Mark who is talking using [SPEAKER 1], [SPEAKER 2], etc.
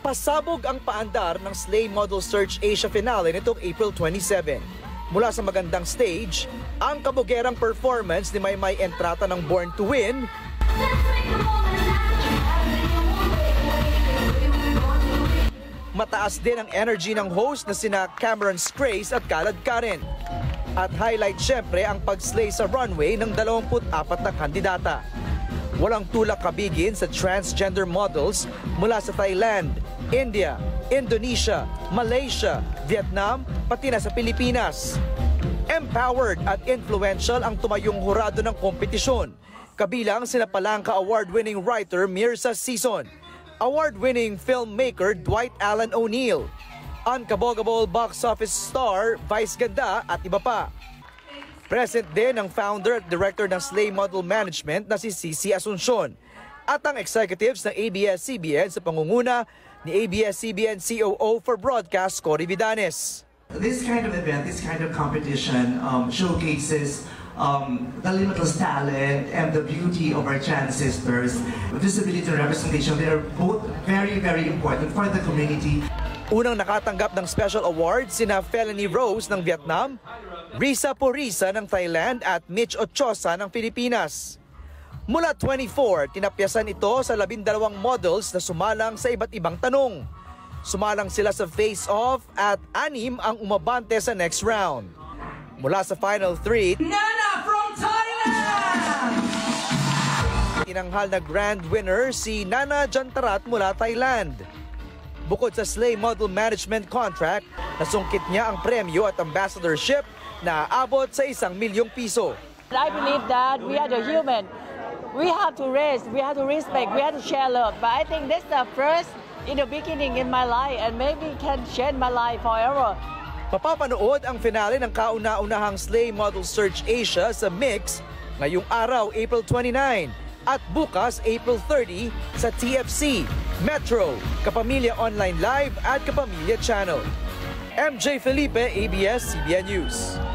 [SPEAKER 1] Pasabog ang paandar ng Slay Model Search Asia finale nitong April 27. Mula sa magandang stage, ang kabugerang performance ni Maymay Entrata ng Born to Win, mataas din ang energy ng host na sina Cameron Scrace at Kalad Karen. At highlight syempre ang pag-slay sa runway ng 24 na kandidata. Walang tulak kabigin sa transgender models mula sa Thailand, India, Indonesia, Malaysia, Vietnam, pati na sa Pilipinas. Empowered at influential ang tumayong hurado ng kompetisyon. Kabilang sina Palangka award-winning writer Mirza Sison, award-winning filmmaker Dwight Alan O'Neill, unkabogable box office star Vice Ganda at iba pa. Present din ang founder at director ng Slay Model Management na si Cici Asuncion at ang executives ng ABS-CBN sa pangunguna ni ABS-CBN COO for Broadcast Cory Vidanes.
[SPEAKER 2] This kind of event, this kind of competition showcases the limitless talent and the beauty of our trans sisters. Visibility and representation, they are both very, very important for the community.
[SPEAKER 1] Unang nakatanggap ng special award sina Felony Rose ng Vietnam, Risa Porisa ng Thailand at Mitch Ochosa ng Pilipinas. Mula 24, tinapyasan ito sa 12 models na sumalang sa iba't ibang tanong. Sumalang sila sa face-off at 6 ang umabante sa next round. Mula sa final 3,
[SPEAKER 2] Nana from Thailand!
[SPEAKER 1] Itinanghal na grand winner si Nana Jantarat mula Thailand. Bukod sa Slay Model Management contract, nasungkit niya ang premyo at ambassadorship na aabot sa 1 milyong piso.
[SPEAKER 3] I believe that we are the human. We have to raise, we have to respect, we have to share love. But I think this is the first in the beginning in my life and maybe can change my life forever.
[SPEAKER 1] Mapapanood ang finale ng kauna-unahang Slay Model Search Asia sa Mix ngayong araw, April 29 at bukas, April 30 sa TFC, Metro, Kapamilya Online Live at Kapamilya Channel. MJ Felipe, ABS-CBN News.